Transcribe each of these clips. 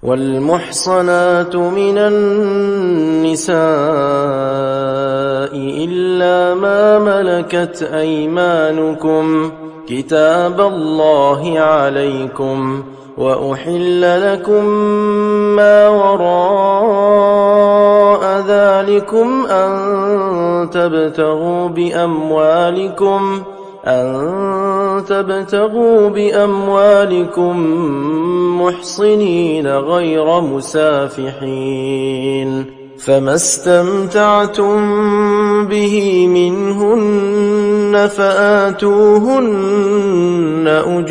والمحصنات من النساء إلا ما ملكت أيمانكم كتاب الله عليكم، وأحل لكم ما وراء ذلكم أن تبتغوا بأموالكم محصنين غير مسافحين، فما استمتعتم به منهن فآتوهن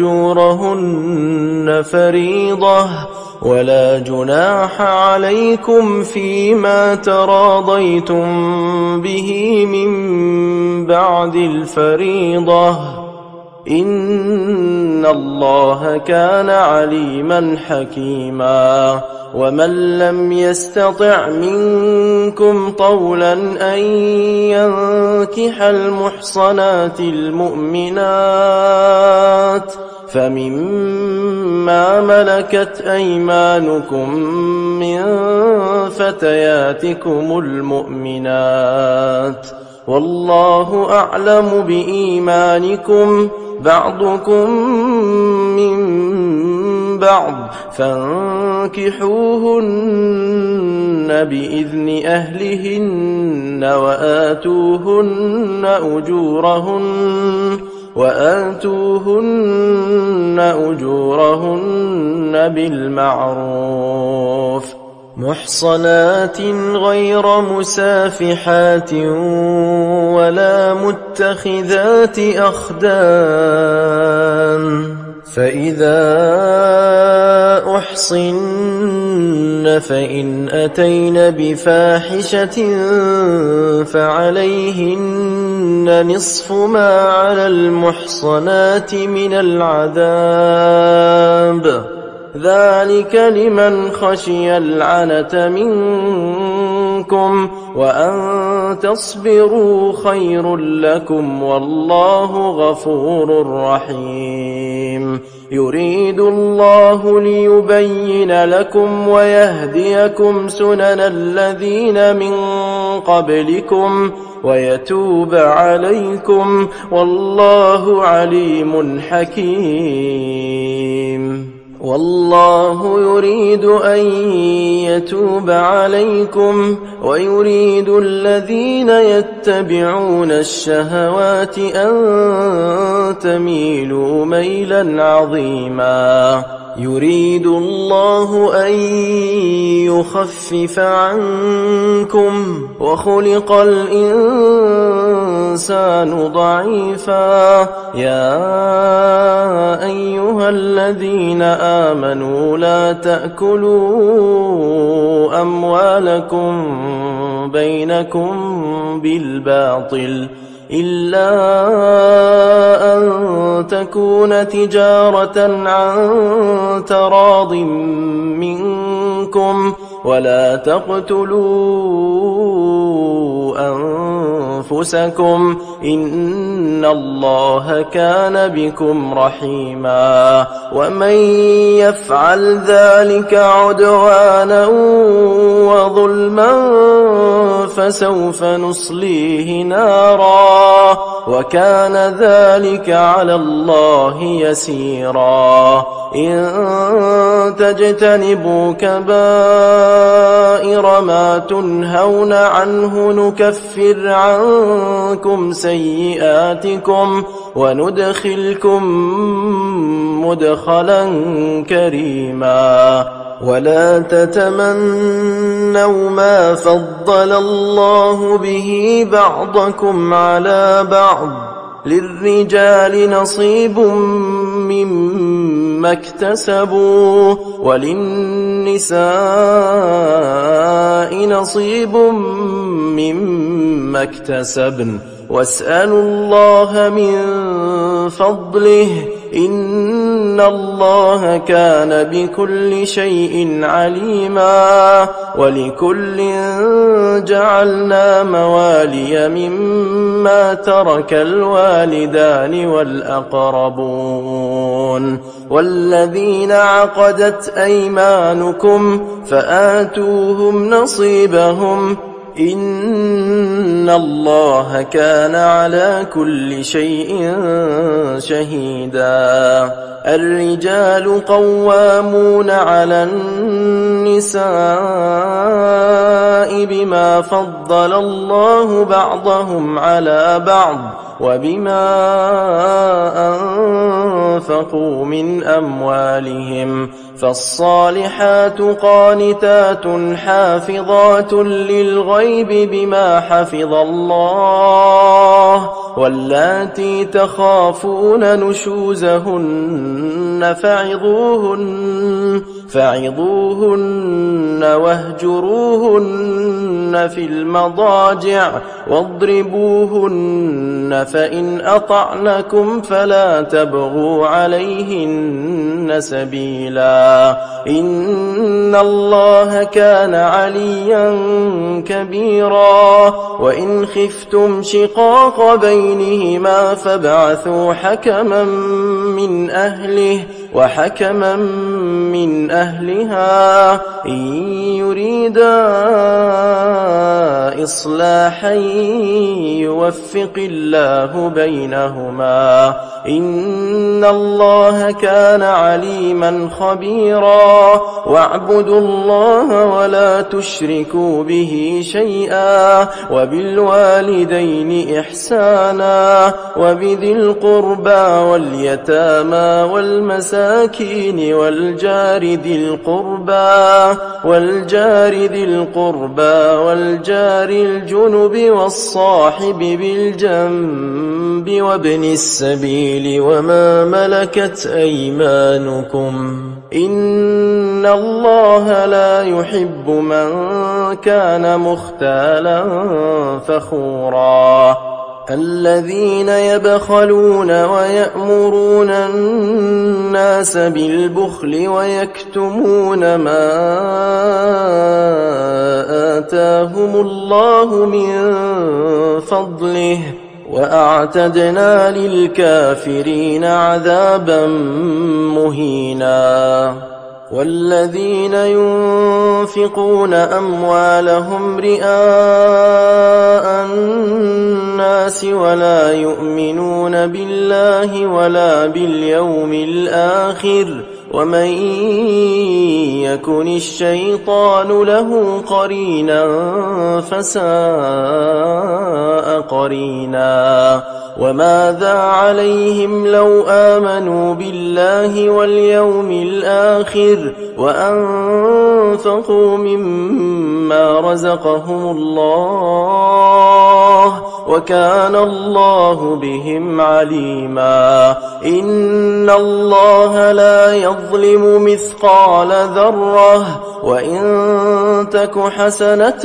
أجورهن فريضة، ولا جناح عليكم فيما تراضيتم به من بعد الفريضة، إن الله كان عليما حكيما. ومن لم يستطع منكم طولا أن ينكح المحصنات المؤمنات فمما ملكت أيمانكم من فتياتكم المؤمنات، والله أعلم بإيمانكم، بعضكم من بعض، فانكحوهن بإذن أهلهن وآتوهن أجورهن بالمعروف، محصنات غير مسافحات ولا متخذات أخدان، فإذا أحصن فإن أتين بفاحشة فعليهن نصف ما على المحصنات من العذاب، ذلك لمن خشي العنة منكم، وأن تصبروا خير لكم، والله غفور رحيم. يريد الله ليبين لكم ويهديكم سنن الذين من قبلكم ويتوب عليكم، والله عليم حكيم. والله يريد أن يتوب عليكم ويريد الذين يتبعون الشهوات أن تميلوا ميلا عظيما. يريد الله أن يخفف عنكم وخلق الإنسان ضعيفا. يا أيها الذين آمنوا لا تأكلوا أموالكم بينكم بالباطل إلا أن تكون تجارة عن تراض منكم، ولا تقتلوا أنفسكم إن الله كان بكم رحيما. ومن يفعل ذلك عدوانا وظلما فسوف نصليه نارا، وكان ذلك على الله يسيرا. إن تجتنبوا كبائر ما تنهون عنه نكفر عنكم سيئاتكم وندخلكم مدخلا كريما. ولا تتمنوا ما فضل الله به بعضكم على بعض، للرجال نصيب مما اكتسبوا وللنساء نصيب مما اكتسبن، واسألوا الله من فضله إن الله كان بكل شيء عليما ولكل جعلنا موالي مما ترك الوالدان والأقربون والذين عقدت أيمانكم فآتوهم نصيبهم إن الله كان على كل شيء شهيدا الرجال قوامون على النساء بما فضل الله بعضهم على بعض وبما أنفقوا من أموالهم فالصالحات قانتات حافظات للغيب بما حفظ الله واللاتي تخافون نشوزهن فعظوهن واهجروهن في المضاجع واضربوهن فإن أطعنكم فلا تبغوا عليهن سبيلا إن الله كان عليا كبيرا وإن خفتم شقاق بينهما فابعثوا حكما من أهله وحكما من أهلها إن يريدا إصلاحا يوفق الله بينهما إن الله كان عليما خبيرا واعبدوا الله ولا تشركوا به شيئا وبالوالدين إحسانا وبذي القربى واليتامى والمساكين والجار ذي القربى والجار الجنب والصاحب بالجنب وابن السبيل وما ملكت أيمانكم إن الله لا يحب من كان مختالا فخورا الذين يبخلون ويأمرون الناس بالبخل ويكتمون ما آتاهم الله من فضله وأعتدنا للكافرين عذابا مهينا والذين ينفقون أموالهم رئاء الناس ولا يؤمنون بالله ولا باليوم الآخر ومن يكن الشيطان له قرينا فساء قرينا وماذا عليهم لو آمنوا بالله واليوم الآخر وأنفقوا مما رزقهم الله وكان الله بهم عليما إن الله لا يظلم مثقال ذرة وإن تك حسنة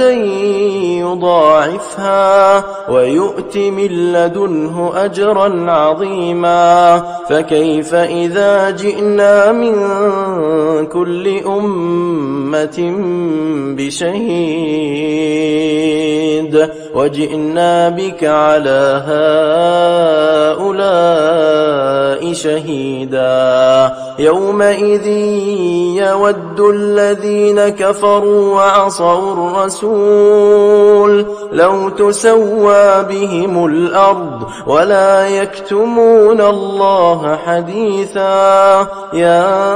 يضاعفها ويؤت من لدنه أجرا عظيما فكيف إذا جئنا من كل أمة بشهيد وجئنا بك على هؤلاء شهيدا يومئذ يود الذين كفروا وعصوا الرسول لو تسوى بهم الأرض ولا يكتمون الله حديثا يا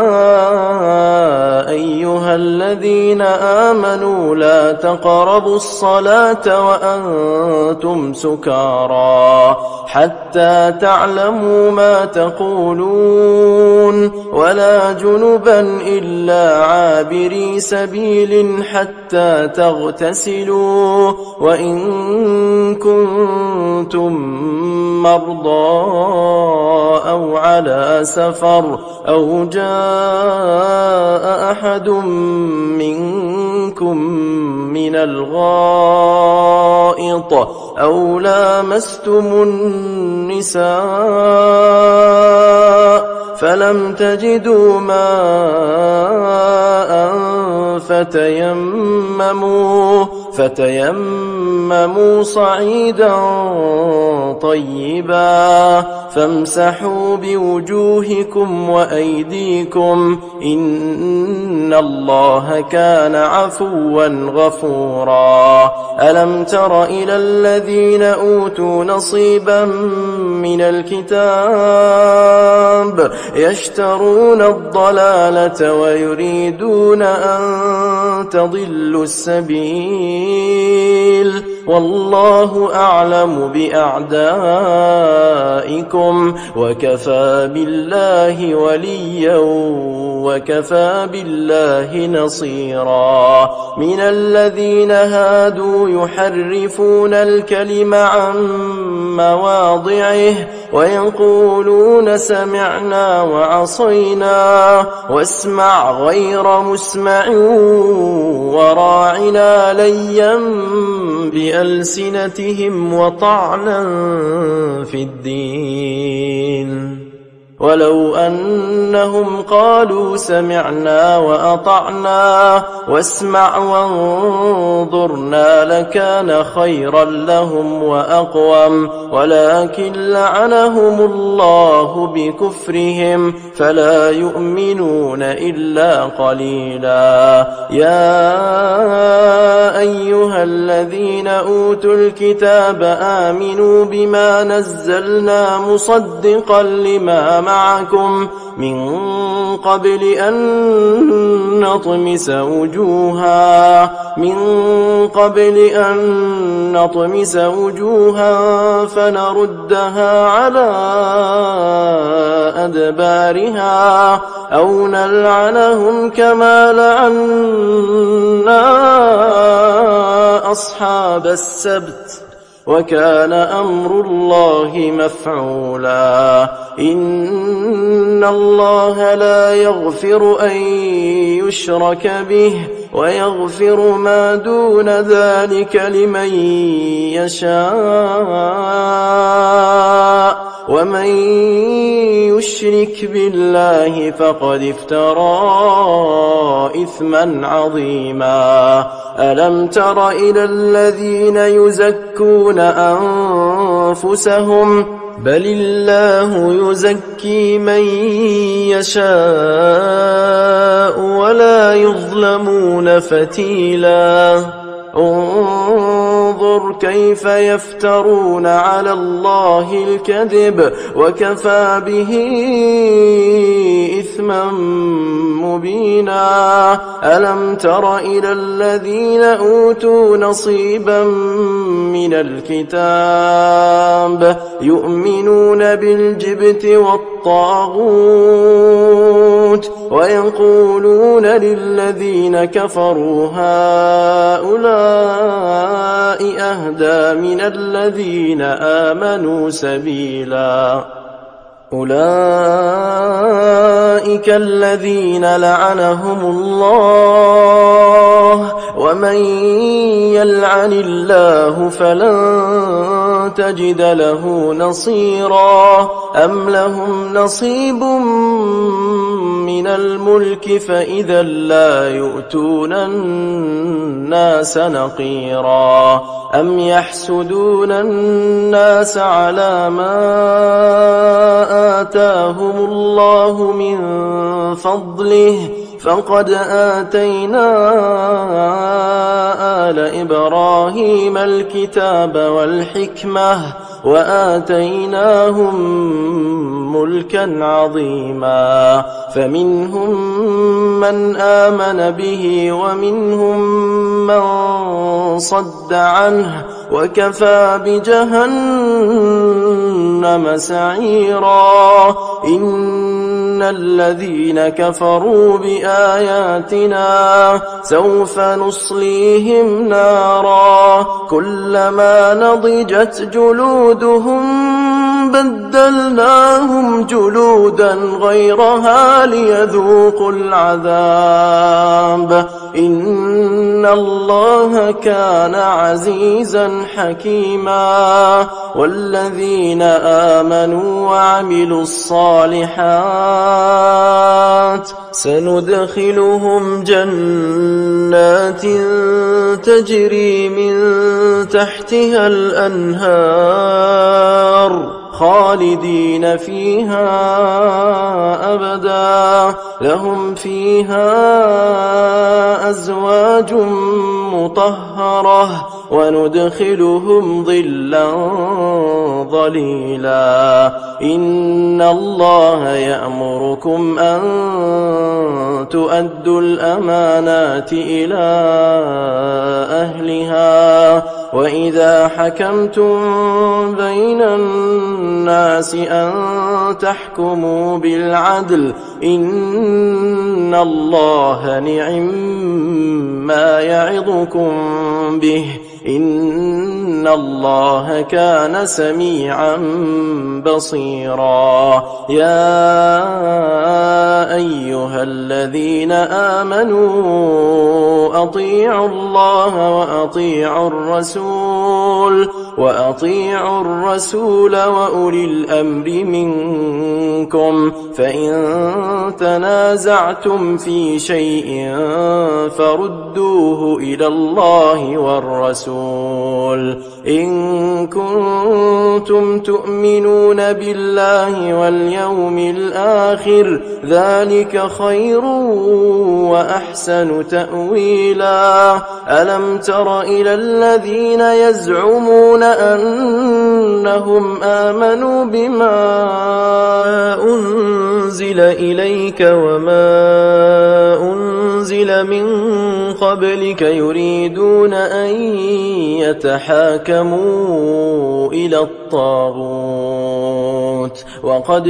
أيها الذين آمنوا لا تقربوا الصلاة وأنتم سكارى حتى تعلموا ما تقولون ولا جنبا إلا عابري سبيل حتى تغتسلوا وإن كنتم مرضى أو على سفر أو جاء أحد منكم من الغائط أو لامستم النساء فلم تجدوا ماء فتيمموا صعيدا طيبا فامسحوا بوجوهكم وأيديكم إن الله كان عفوا غفورا. ألم تر إلى الذين أوتوا نصيبا من الكتاب يشترون الضلالة ويريدون أن تضلوا السبيل والله أعلم بأعدائكم وكفى بالله وليا وكفى بالله نصيرا. من الذين هادوا يحرفون الكلم عن مواضعه ويقولون سمعنا وعصينا واسمع غير مسمع وراعنا ليا بألسنتهم وطعنا في الدين ولو أنهم قالوا سمعنا وأطعنا واسمع وانظرنا لكان خيرا لهم وأقوم ولكن لعنهم الله بكفرهم فلا يؤمنون إلا قليلا. يا أيها الذين أوتوا الكتاب آمنوا بما نزلنا مصدقا لما معكم من قبل أن نطمس وجوها فنردها على أدبارها أو نلعنهم كما لعنا أصحاب السبت وكان أمر الله مفعولا. إن الله لا يغفر أن يشرك به ويغفر ما دون ذلك لمن يشاء ومن يشرك بالله فقد افترى إثما عظيما. ألم تر إلى الذين يزكون أنفسهم بل الله يزكي من يشاء ولا يظلمون فتيلا. انظر كيف يفترون على الله الكذب وكفى به إثما مبينا. ألم تر إلى الذين أوتوا نصيبا من الكتاب يؤمنون بالجبت والطاغوت ويقولون للذين كفروا هؤلاء أهدى من الذين آمنوا سبيلا. أولئك الذين لعنهم الله ومن يلعن الله فلن تجد له نصيرا. أم لهم نصيب من الملك فإذا لا يؤتون الناس نقيرا. أم يحسدون الناس على ما آتاهم الله من فضله فقد آتينا آل إبراهيم الكتاب والحكمة وآتيناهم ملكا عظيما. فمنهم من آمن به ومنهم من صد عنه وكفى بجهنم سعيرا. إن الذين كفروا بآياتنا سوف نصليهم نارا كلما نضجت جلودهم بدلناهم جلودا غيرها ليذوقوا العذاب إن الله كان عزيزا حكيما والذين آمنوا وعملوا الصالحات سندخلهم جنات تجري من تحتها الأنهار خالدين فيها أبدا لهم فيها أزواج مطهرة وندخلهم ظلا ظليلا إن الله يأمركم أن تؤدوا الأمانات إلى أهلها وإذا حكمتم بين الناس أن تحكموا بالعدل إن الله نعم يعظكم به إن الله كان سميعا بصيرا يا أيها الذين آمنوا أطيعوا الله وأطيعوا الرسول وأولي الأمر منكم فإن تنازعتم في شيء فردوه إلى الله والرسول إن كنتم تؤمنون بالله واليوم الآخر ذلك خير وأحسن تأويلا ألم تر إلى الذين يزعمون أنهم آمنوا بما أنزل إليك وما أنزل من قبلك يريدون أن يتحاكموا إلى الطاغوت وقد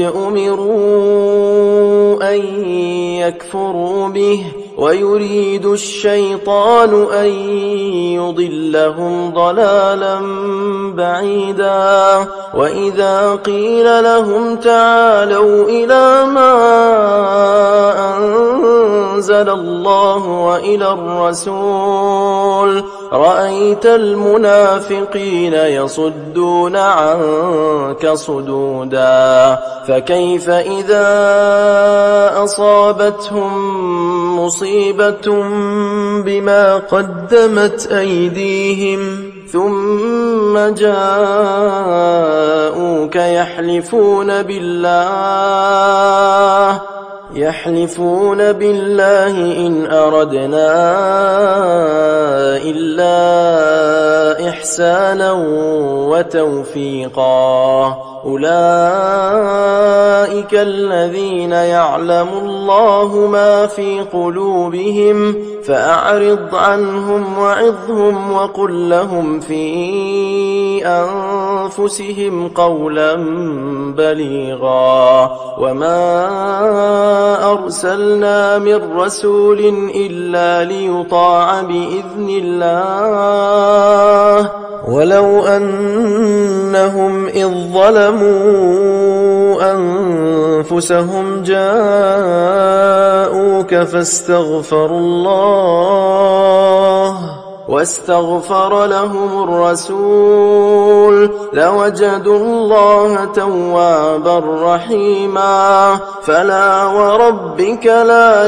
أمروا أن يكفروا به ويريد الشيطان أن يضلهم ضلالا بعيدا وإذا قيل لهم تعالوا إلى ما أنزل الله وإلى الرسول رأيت المنافقين يصدون عنك صدودا فكيف إذا أصابتهم مصيبة بما قدمت أيديهم ثم جاءوك يحلفون بالله إن أردنا إلا إحسانا وتوفيقا أولئك الذين يعلم الله ما في قلوبهم فأعرض عنهم وعظهم وقل لهم في أنفسهم قولا بليغا وما أرسلنا من رسول إلا ليطاع بإذن الله ولو أنهم إذ ظلموا أنفسهم جاءوك واستغفر لهم الرسول لوجدوا الله توابا رحيما فلا وربك لا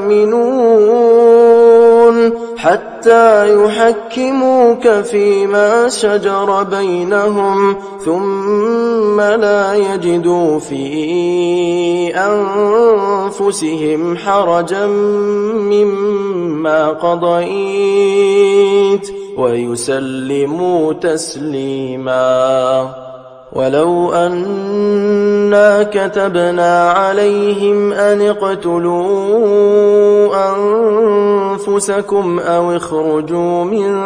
يؤمنون حتى يحكموك فيما شجر بينهم ثم لا يجدوا في أنفسهم حرجا مما قضيت ويسلموا تسليما ولو أنا كتبنا عليهم أن اقتلوا أنفسكم أو اخرجوا من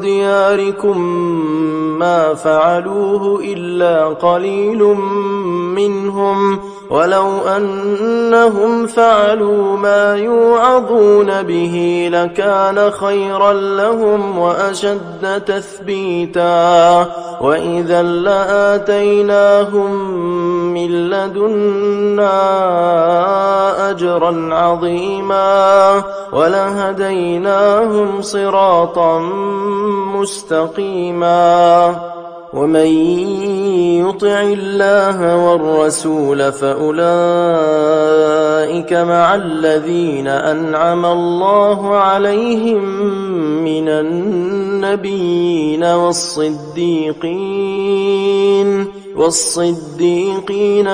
دياركم ما فعلوه إلا قليل منهم ولو أنهم فعلوا ما يوعظون به لكان خيرا لهم وأشد تثبيتا وإذا لآتيناهم من لدنا أجرا عظيما ولهديناهم صراطا مستقيما ومن يطع الله والرسول فأولئك مع الذين أنعم الله عليهم من النبيين والصديقين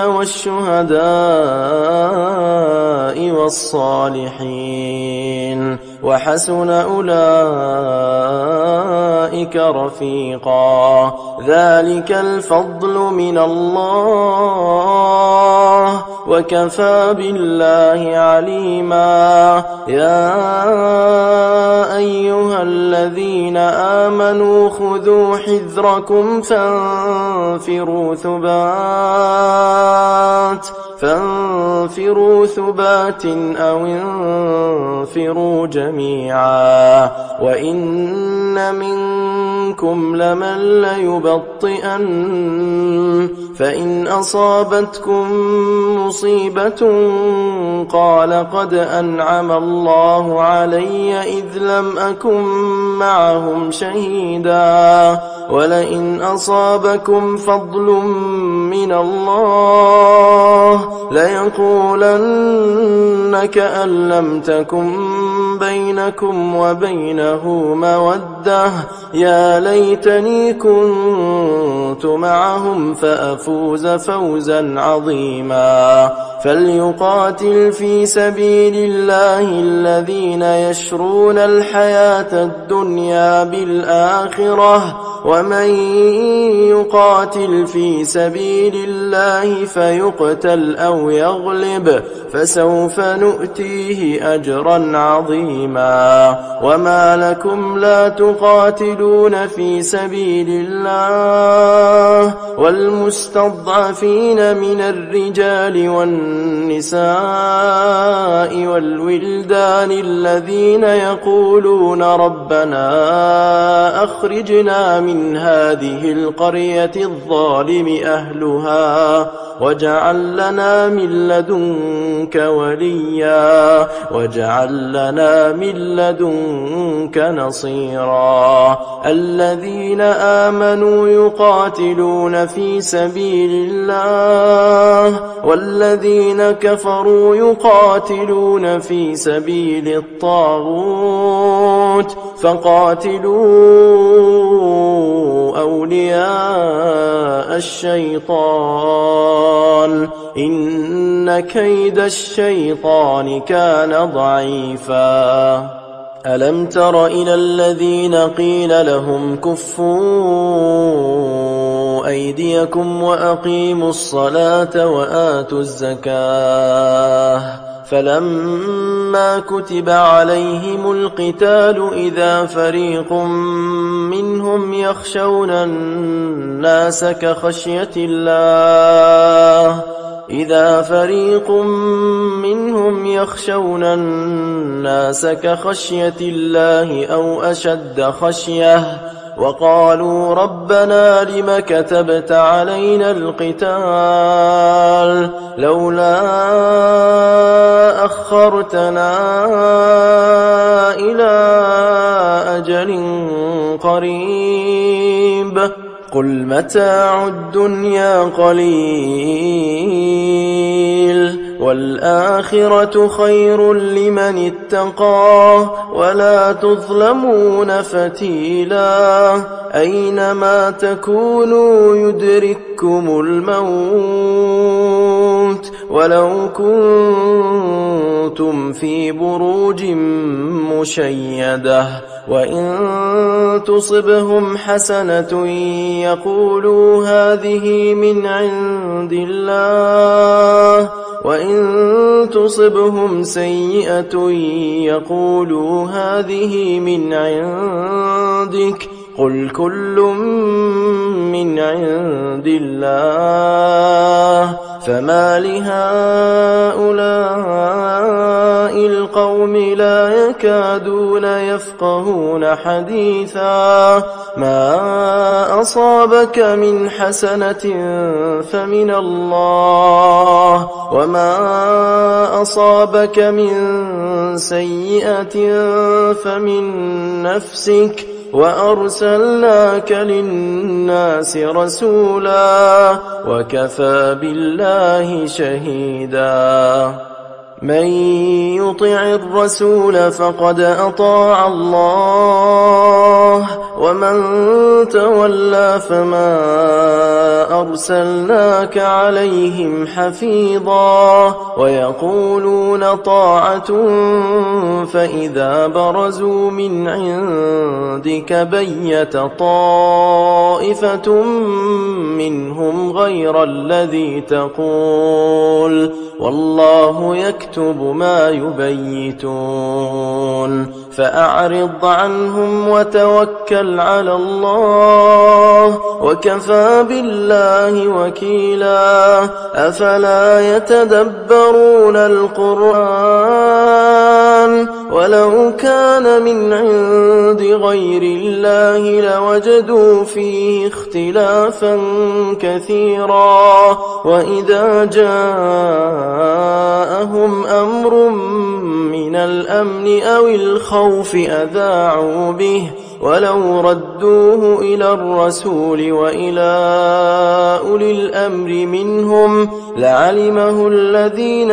والشهداء والصالحين وحسن أولئك رفيقا ذلك الفضل من الله وكفى بالله عليما يا أيها الذين آمنوا خذوا حذركم فانفروا ثبات أو انفروا جميعا وإن منكم لمن ليبطئن فإن أصابتكم مصيبة قال قد أنعم الله علي إذ لم أكن معهم شهيدا ولئن أصابكم فضل من الله ليقولن كأن لم تكن بينكم وبينه مودة يا ليتني كنت معهم فأفوز فوزا عظيما فليقاتل في سبيل الله الذين يشرون الحياة الدنيا بالآخرة ومن يقاتل في سبيل الله فيقتل أو يغلب فسوف نؤتيه أجرا عظيما وما لكم لا تقاتلون في سبيل الله والمستضعفين من الرجال والنساء والولدان الذين يقولون ربنا أخرجنا من هذه القرية الظالم أهلها واجعل لنا من لدنك وليا واجعل لنا من لدنك نصيرا الذين آمنوا يقاتلون في سبيل الله والذين كفروا يقاتلون في سبيل الطاغوت فقاتلوا أولياء الشيطان إن كيد الشيطان كان ضعيفا ألم تر إلى الذين قيل لهم كفوا أيديكم وأقيموا الصلاة وآتوا الزكاة فلما كتب عليهم القتال إذا فريق منهم يخشون الناس كخشية الله أو أشد خشية وقالوا ربنا لم كتبت علينا القتال لولا أخرتنا إلى أجل قريب قل متاع الدنيا قليل والآخرة خير لمن اتقى ولا تظلمون فتيلا أينما تكونوا يدرككم الموت ولو كنتم في بروج مشيدة وإن تصبهم حسنة يقولوا هذه من عند الله وإن تصبهم سيئة يقولوا هذه من عندك قل كل من عند الله فما لهؤلاء القوم لا يكادون يفقهون حديثا ما أصابك من حسنة فمن الله وما أصابك من سيئة فمن نفسك وأرسلناك للناس رسولا وكفى بالله شهيدا من يطع الرسول فقد أطاع الله ومن تولى فما أرسلناك عليهم حفيظا ويقولون طاعة فإذا برزوا من عندك بيت طائفة منهم غير الذي تقول والله يكتب ما يبيتون فأعرض عنهم وتوكل على الله وكفى بالله وكيلا أفلا يتدبرون القرآن ولو كان من عند غير الله لوجدوا فيه اختلافا كثيرا وإذا جاءهم أمر من الأمن أو الخوف أذاعوا به ولو ردوه إلى الرسول وإلى أولي الأمر منهم لعلمه الذين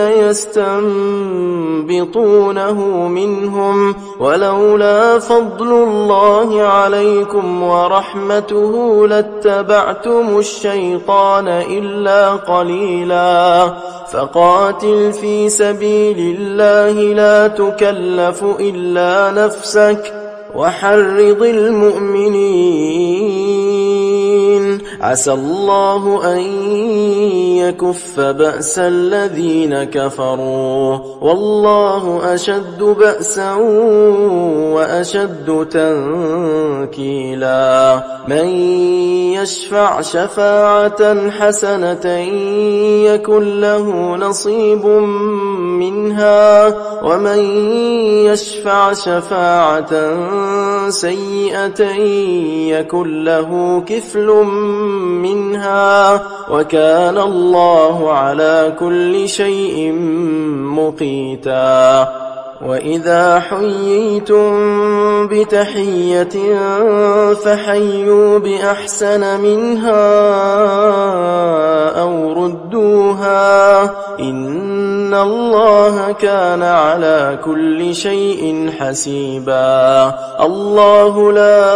يستنبطونه منهم ولولا فضل الله عليكم ورحمته لاتبعتم الشيطان إلا قليلا فقاتل في سبيل الله لا تكلف إلا نفسك وحرض المؤمنين عسى الله أن يكف بأس الذين كفروا والله أشد بأسا وأشد تنكيلا من يشفع شفاعة حسنة يكن له نصيب منها ومن يشفع شفاعة سيئة يكن له كفل منها وكان الله على كل شيء مقيتا وإذا حييتم بتحية فحيوا بأحسن منها أو ردوها إن الله كان على كل شيء حسيبا الله لا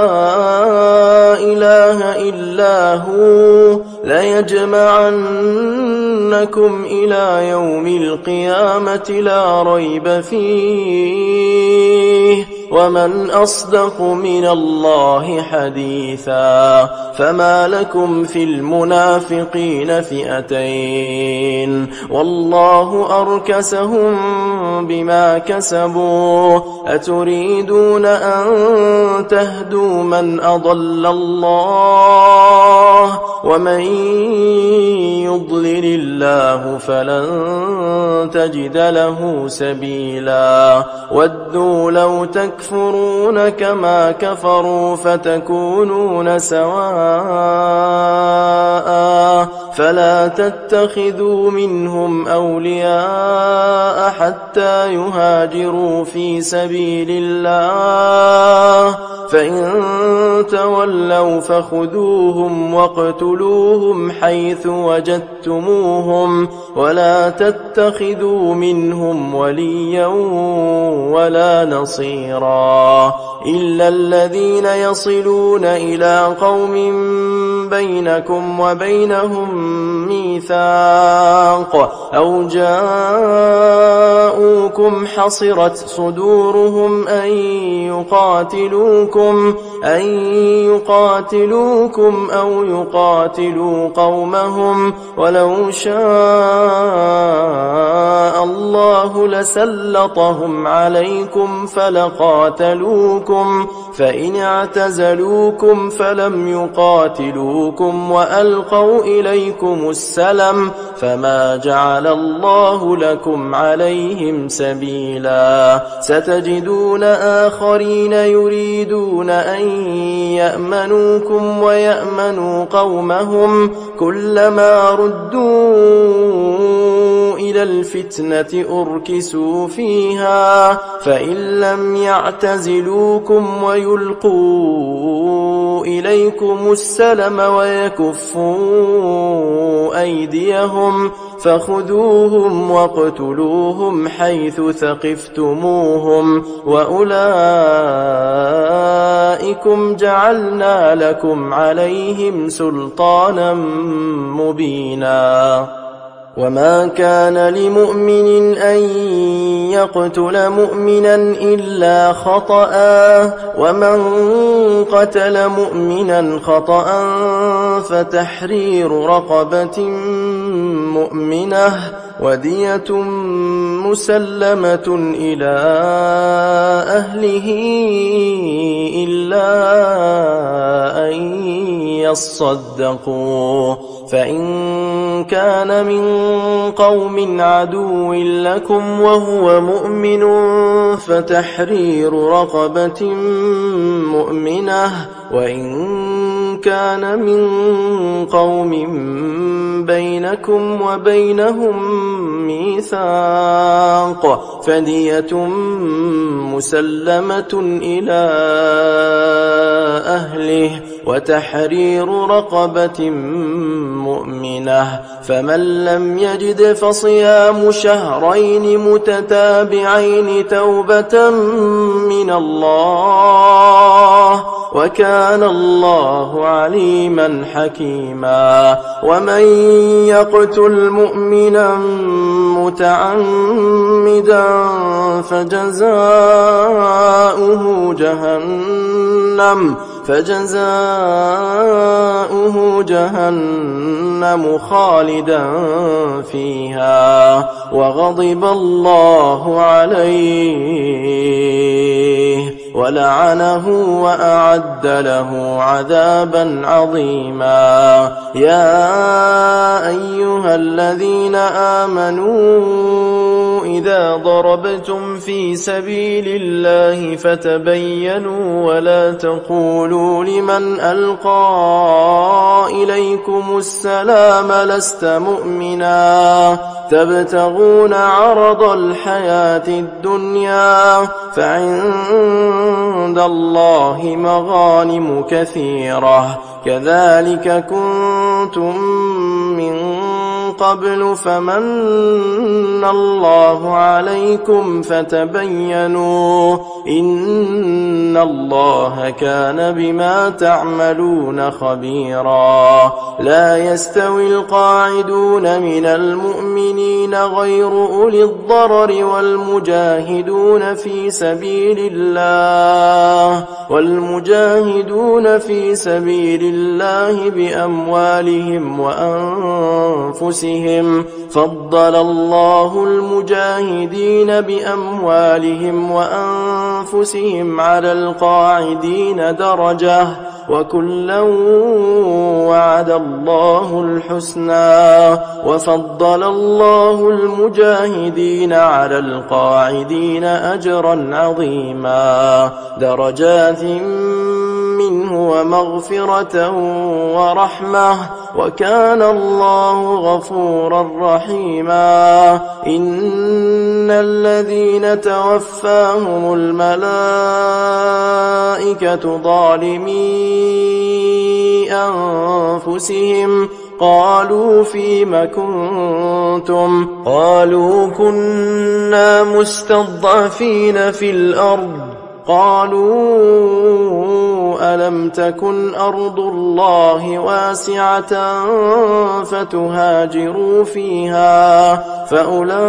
إله إلا هو ليجمعنكم إلى يوم القيامة لا ريب فيه ومن أصدق من الله حديثا فما لكم في المنافقين فئتين والله أركسهم بما كسبوا أتريدون أن تهدوا من أضل الله ومن يضلل الله فلن تجد له سبيلا ودوا لو تكفرون كما كفروا فتكونون سواء فلا تتخذوا منهم أولياء حتى يهاجروا في سبيل الله فإن تولوا فخذوهم واقتلوهم حيث وجدتموهم ولا تتخذوا منهم وليا ولا نصيرا إلا الذين يصلون إلى قوم بينكم وبينهم ميثاق أو جاءوكم حصرت صدورهم أن أن يقاتلوكم أو يقاتلوا قومهم ولو شاء الله لسلطهم عليكم فلقاتلوكم فإن اعتزلوكم فلم يقاتلوكم وألقوا إليكم السلم فما جعل الله لكم عليهم سبيلا ستجدون آخرين يريدون أن يأمنوكم ويأمنوا قومهم كلما ردوا إلى الفتنة أركسوا فيها فإن لم يعتزلوكم ويلقوا إليكم السلم ويكفوا أيديهم فخذوهم واقتلوهم حيث ثقفتموهم وأولئكم جعلنا لكم عليهم سلطانا مبينا وما كان لمؤمن أن يقتل مؤمنا إلا خطأ ومن قتل مؤمنا خطأ فتحرير رقبة مؤمنة ودية مسلمة إلى أهله إلا أن يصدقوا فإن كان من قوم عدو لكم وهو مؤمن فتحرير رقبة مؤمنة وإن كان من قوم بينكم وبينهم ميثاق فدية مسلمة إلى أهله وتحرير رقبة مؤمنة فمن لم يجد فصيام شهرين متتابعين توبة من الله وكان الله عليما حكيما ومن يقتل مؤمنا متعمدا فجزاؤه جهنم خالدا فيها وغضب الله عليه ولعنه وأعد له عذابا عظيما يا أيها الذين آمنوا إذا ضربتم في سبيل الله فتبينوا ولا تقولوا لمن ألقى إليكم السلام لست مؤمنا تبتغون عرض الحياة الدنيا فعند الله مغانم كثيرة كذلك كنتم من قبل فمن الله عليكم فتبينوا إن الله كان بما تعملون خبيرا لا يستوي القاعدون من المؤمنين غير أولي الضرر والمجاهدون في سبيل الله بأموالهم وأنفسهم فضل الله المجاهدين بأموالهم وأنفسهم على القاعدين درجة وكلا وعد الله الحسنى وفضل الله المجاهدين على القاعدين أجرا عظيما درجات منه ومغفرة ورحمة وكان الله غفورا رحيما إن الذين توفاهم الملائكة ظالمي أنفسهم قالوا فيم كنتم قالوا كنا مستضعفين في الأرض قالوا ألم تكن أرض الله واسعة فتهاجروا فيها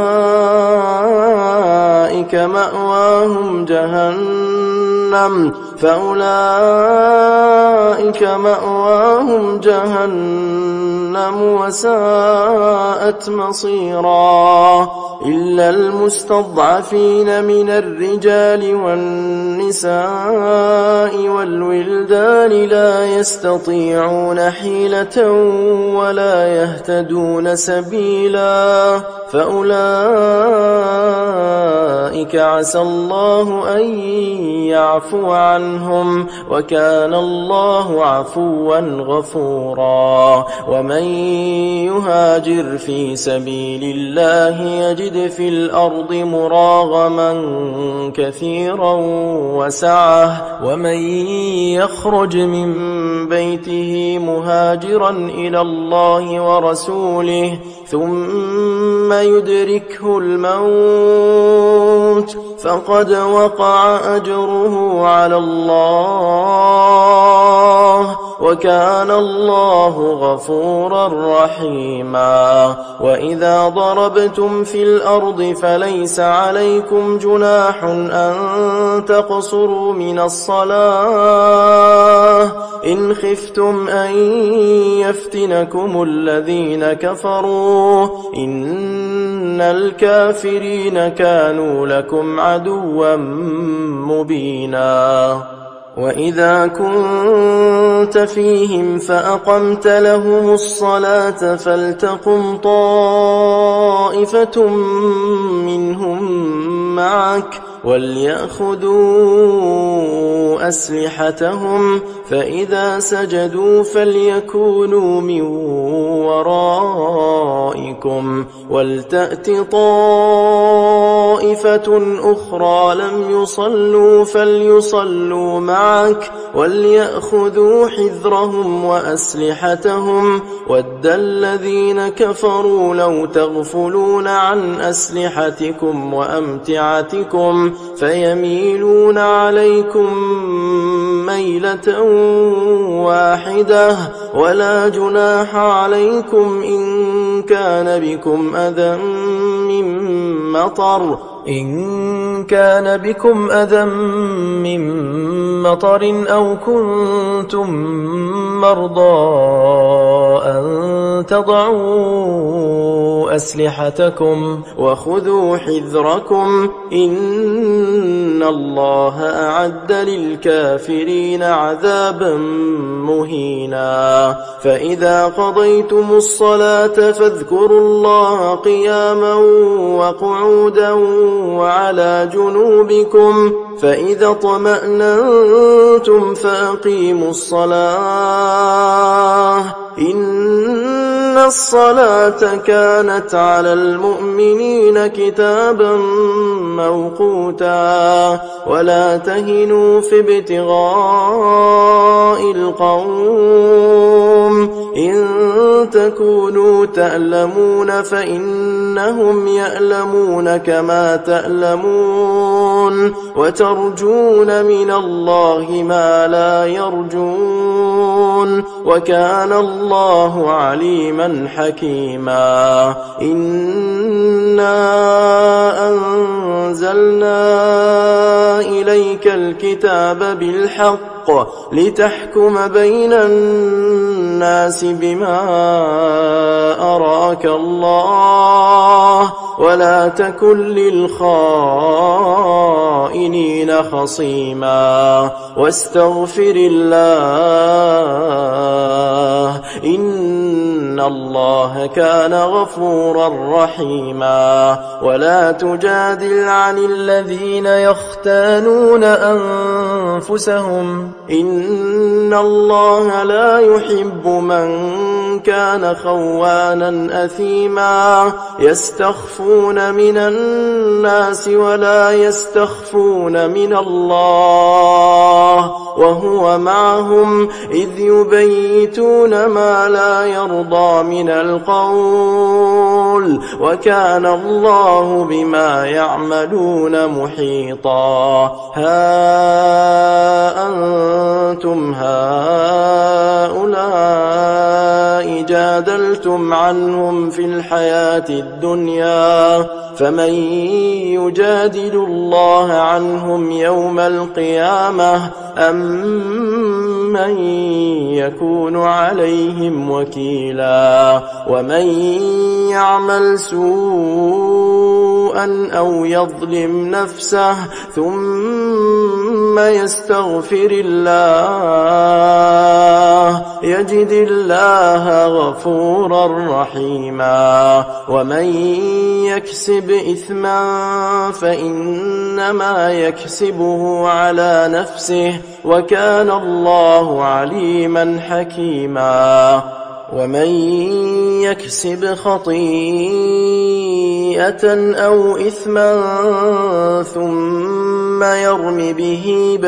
فأولئك مأواهم جهنم فأولئك مأواهم جهنم وساءت مصيرا إلا المستضعفين من الرجال والنساء والولدان لا يستطيعون حيلة ولا يهتدون سبيلا فأولئك عسى الله أن يعفو عنهم وكان الله عفوا غفورا ومن يهاجر في سبيل الله يجد في الأرض مراغما كثيرا وسعة ومن يخرج من بيته مهاجرا إلى الله ورسوله ثم يدركه الموت فقد وقع أجره على الله وكان الله غفورا رحيما وإذا ضربتم في الأرض فليس عليكم جناح أن تقصروا من الصلاة إن خفتم أن يفتنكم الذين كفروا إن الكافرين كانوا لكم عدوا مبينا وإذا كنت فيهم فأقمت لهم الصلاة فلتقم طائفة منهم معك وليأخذوا أسلحتهم فإذا سجدوا فليكونوا من ورائكم ولتأت طائفة أخرى لم يصلوا فليصلوا معك وليأخذوا حذرهم وأسلحتهم ود الذين كفروا لو تغفلون عن أسلحتكم وأمتعتكم فيميلون عليكم ميلة واحدة ولا جناح عليكم إن كان بكم أذى من مطر أو كنتم مرضى أن تضعوا أسلحتكم وخذوا حذركم إن الله أعد للكافرين عذابا مهينا فإذا قضيتم الصلاة فاذكروا الله قياما وقعودا وعلى جنوبكم فإذا اطمأننتم فأقيموا الصلاة إن الصلاة كانت على المؤمنين كتابا موقوتا ولا تهنوا في ابتغاء القوم إن تكونوا تألمون فإنهم يألمون كما تألمون وترجون من الله ما لا يرجون وكان الله عليما حكيما إنا أنزلنا إليك الكتاب بالحق لتحكم بين الناس بما أراك الله ولا تكن للخائنين خصيما واستغفر الله إن الله كان غفورا رحيما ولا تجادل عن الذين يختانون أنفسهم إن الله لا يحب من كان خوانا أثيما يستخفون من الناس ولا يستخفون من الله وهو معهم إذ يبيتون ما لا يرضى من القول وكان الله بما يعملون محيطا ها أنتم هؤلاء جادلتم عنهم في الحياة الدنيا فمن يجادل الله عنهم يوم القيامة أم من يكون عليهم وكيلا ومن يعمل سوءا أو يظلم نفسه ثم يستغفر الله يجد الله غفورا رحيما ومن يكسب إثما فإنما يكسبه على نفسه وكان الله عليما حكيما ومن يكسب خطيئة أو إثما ثم يرم به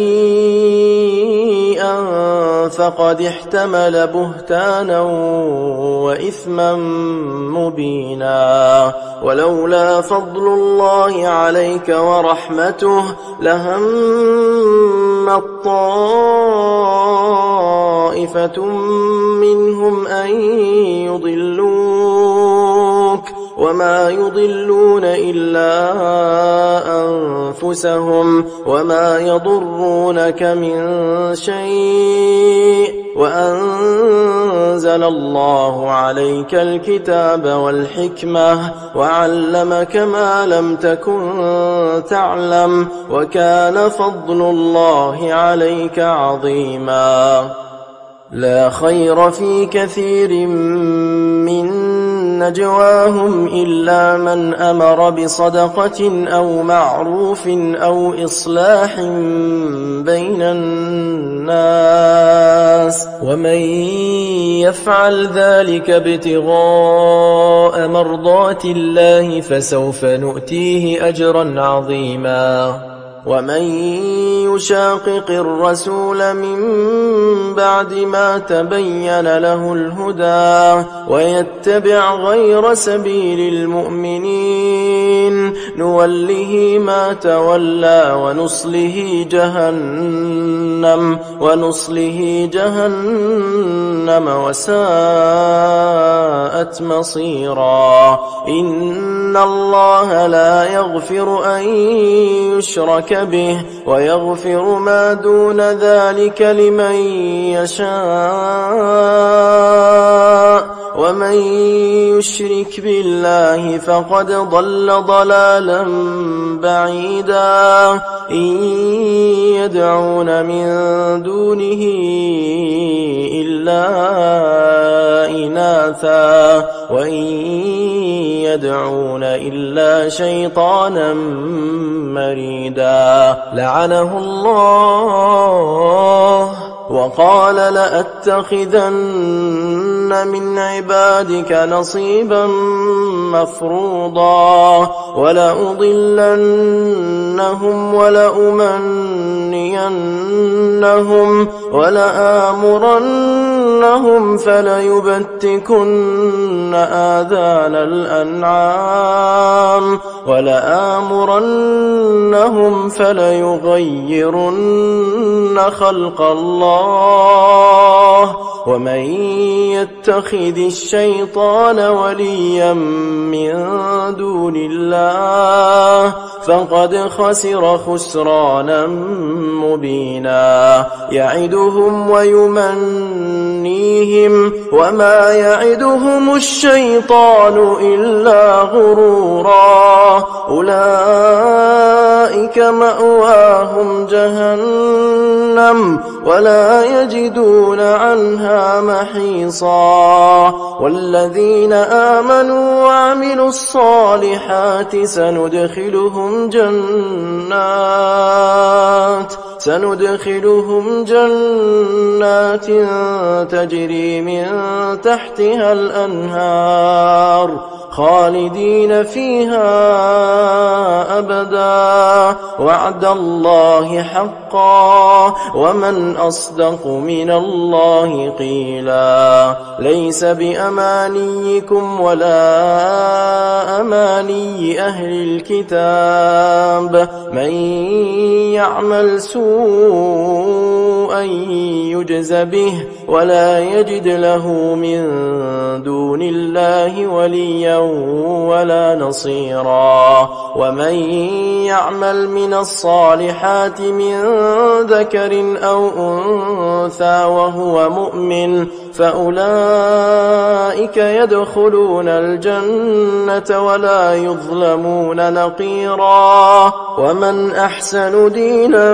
بريئا فقد احتمل بهتانا وإثما مبينا ولولا فضل الله عليك ورحمته لهم طائفة منهم أن يضلوك وما يضلون إلا أنفسهم وما يضرونك من شيء وأنزل الله عليك الكتاب والحكمة وعلمك ما لم تكن تعلم وكان فضل الله عليك عظيما لا خير في كثير من نجواهم إلا من أمر بصدقة أو معروف أو إصلاح بين الناس ومن يفعل ذلك ابتغاء مرضات الله فسوف نؤتيه أجرا عظيما ومن يشاقق الرسول من بعد ما تبين له الهدى ويتبع غير سبيل المؤمنين نوله ما تولى ونصله جهنم وساءت مصيرا إن الله لا يغفر أن يشرك به ويغفر ما دون ذلك لمن يشاء ومن يشرك بالله فقد ضل ضلالا بعيدا إن يدعون من دونه إلا إناثا وإن يدعون إلا شيطانا مريدا لعنه الله وقال لأتخذن من عبادك نصيبا مفروضا ولأضلنهم ولأمنينهم ولآمرنهم فليبتكن آذان الأنعام ولآمرنهم فليغيرن خلق الله ومن يتخذ الشيطان وليا من دون الله فقد خسر خسرانا مبينا يعدهم ويمنيهم وما يعدهم الشيطان إلا غرورا أولئك مأواهم جهنم ولا يجدون عنها محيصا والذين آمنوا وعملوا الصالحات سندخلهم جنات تجري من تحتها الأنهار خالدين فيها أبدا وعد الله حقا ومن أصدق من الله قيلا ليس بأمانيكم ولا أماني أهل الكتاب من يعمل سوءا يجز به ولا يجد له من دون الله وليا ولا نصيرا. ومن يعمل من الصالحات من ذكر أو أنثى وهو مؤمن فأولئك يدخلون الجنة ولا يظلمون نقيرا. ومن أحسن دينا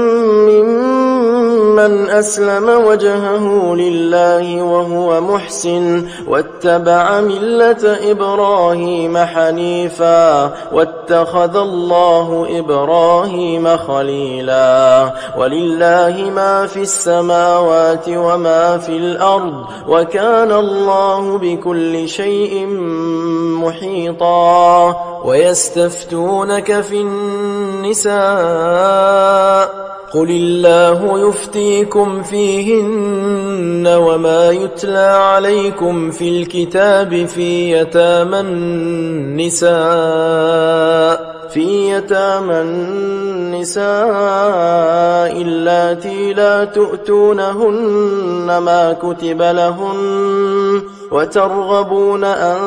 ممن أسلم وجهه لله وهو محسن واتبع ملة إبراهيم حنيفا واتخذ الله إبراهيم خليلا. ولله ما في السماوات وما في الأرض وكان الله بكل شيء محيطا. ويستفتونك في النساء قل الله يفتيكم فيهن وما يتلى عليكم في الكتاب في يتامى النساء اللاتي لا تؤتونهن ما كتب لهن وترغبون أن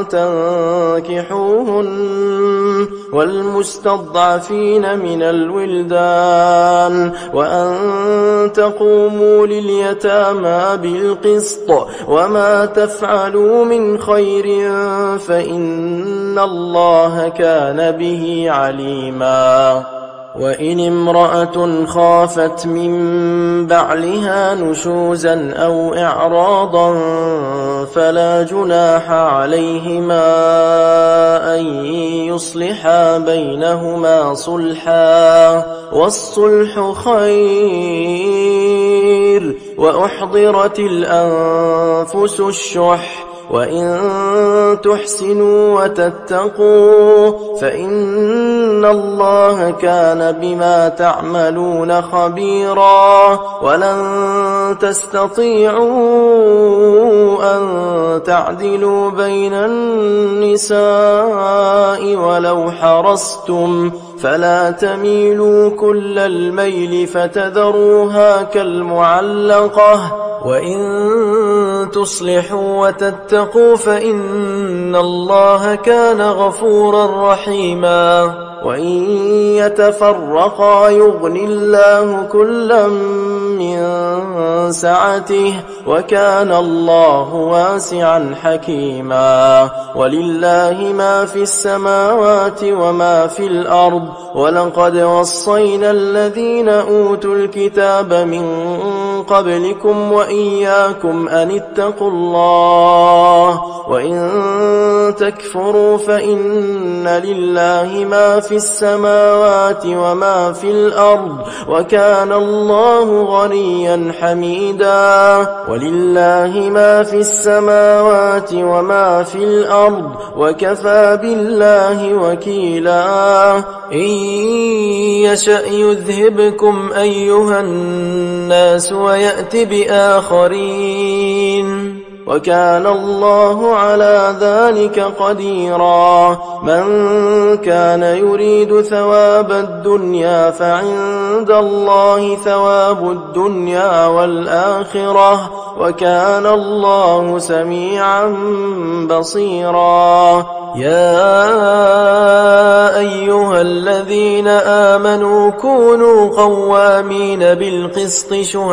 تنكحوهن والمستضعفين من الولدان وأن تقوموا لليتامى بالقسط وما تفعلوا من خير فإن الله كان به عليما. وإن امرأة خافت من بعلها نشوزا أو إعراضا فلا جناح عليهما أن يصلحا بينهما صلحا والصلح خير. وأحضرت الأنفس الشح وإن تحسنوا وتتقوا فإن الله كان بما تعملون خبيرا. ولن تستطيعوا أن تعدلوا بين النساء ولو حرصتم فلا تميلوا كل الميل فتذروها كالمعلقة. وإن تصلحوا وتتقوا فإن الله كان غفورا رحيما. وإن يتفرقا يغن الله كلا من سعته وكان الله واسعا حكيما. ولله ما في السماوات وما في الأرض ولقد وصينا الذين أوتوا الكتاب من قبلكم وإياكم أن اتقوا الله. وإن تكفروا فإن لله ما في السماوات وما في الأرض وكان الله غنيا حميدا. ولله ما في السماوات وما في الأرض وكفى بالله وكيلا. إن يشأ يذهبكم أيها الناس ويأت بآخرين وكان الله على ذلك قديرا. من كان يريد ثواب الدنيا فعند الله ثواب الدنيا والآخرة وكان الله سميعا بصيرا. يا أيها الذين آمنوا كونوا قوامين بالقسط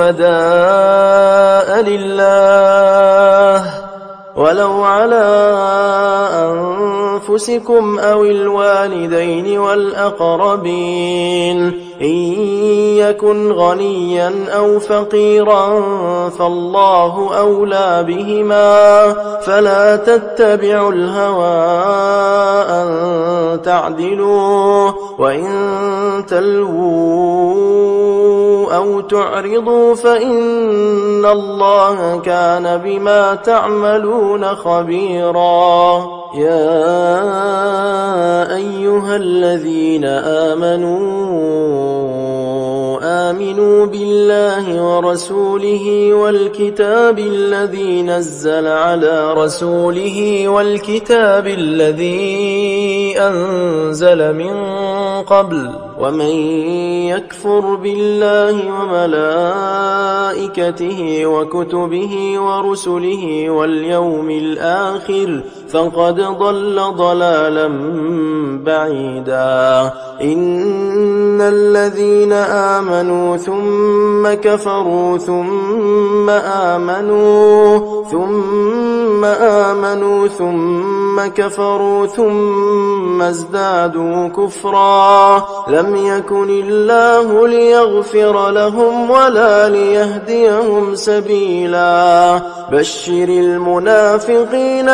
شهداء لله ولو على أنفسكم أو الوالدين والأقربين إن يكن غنيا أو فقيرا فالله أولى بهما فلا تتبعوا الهوى أن تعدلوا وإن تلووا أو تعرضوا فإن الله كان بما تعملون خبيرا. يا أيها الذين آمنوا بالله ورسوله والكتاب الذي نزل على رسوله والكتاب الذي أنزل من قبل ومن يكفر بالله وملائكته وكتبه ورسله واليوم الآخر فقد ضل ضلالا بعيدا. إن الذين آمنوا ثم كفروا ثم آمنوا ثم كفروا ثم ازدادوا كفرا لم يكن الله ليغفر لهم ولا ليهديهم سبيلا. بشر المنافقين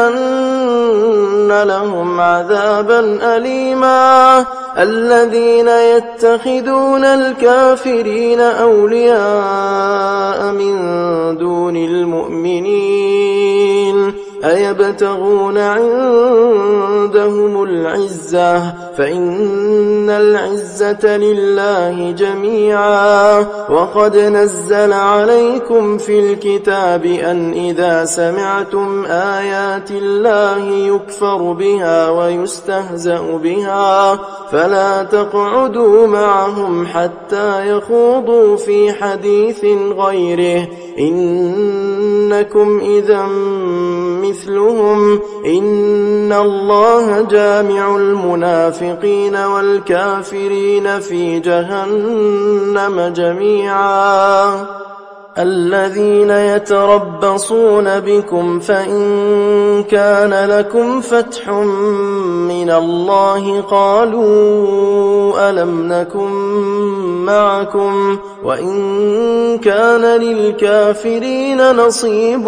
بأن لهم عذابا أليما. الذين يتخذون الكافرين أولياء من دون المؤمنين أيبتغون عندهم العزة فإن العزة لله جميعا. وقد نزل عليكم في الكتاب أن إذا سمعتم آيات الله يكفر بها ويستهزأ بها فلا تقعدوا معهم حتى يخوضوا في حديث غيره إنكم إذا مثلهم. إن الله جامع المنافقين والكافرين في جهنم جميعا. الذين يتربصون بكم فإن كان لكم فتح من الله قالوا ألم نكن معكم وإن كان للكافرين نصيب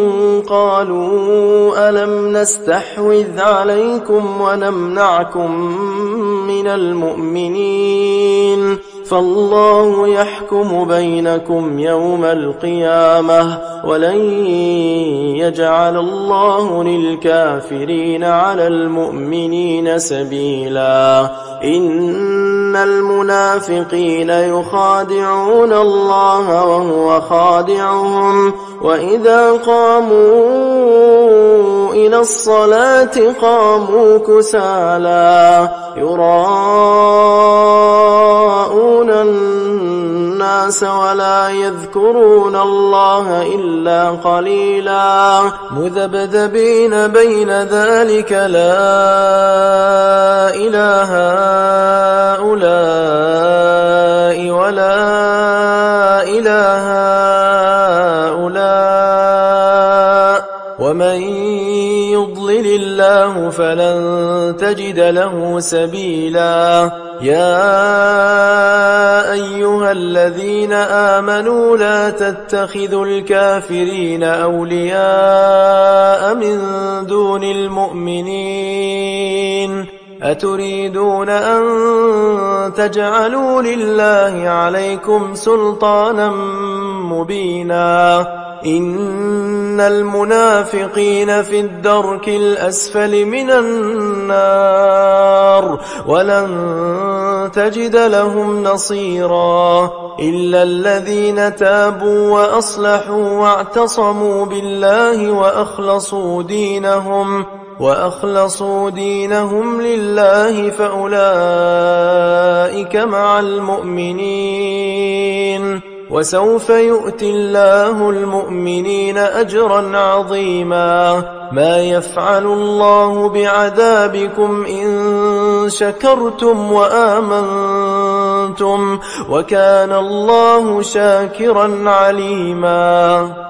قالوا ألم نستحوذ عليكم ونمنعكم من المؤمنين فالله يحكم بينكم يوم القيامة ولن يجعل الله للكافرين على المؤمنين سبيلا. إن المنافقين يخادعون الله وهو خادعهم وإذا قاموا إلى الصلاة قاموا كسالى يراءون الناس ولا يذكرون الله إلا قليلا مذبذبين بين ذلك لا إله هؤلاء ولا إله هؤلاء ومن يضلل الله فلن تجد له سبيلا. يا أيها الذين آمنوا لا تتخذوا الكافرين أولياء من دون المؤمنين أتريدون أن تجعلوا لله عليكم سلطانا مبينا. إن المنافقين في الدرك الأسفل من النار ولن تجد لهم نصيرا إلا الذين تابوا وأصلحوا واعتصموا بالله وأخلصوا دينهم لله فأولئك مع المؤمنين وسوف يؤتي الله المؤمنين أجرا عظيما. ما يفعل الله بعذابكم إن شكرتم وآمنتم وكان الله شاكرا عليما.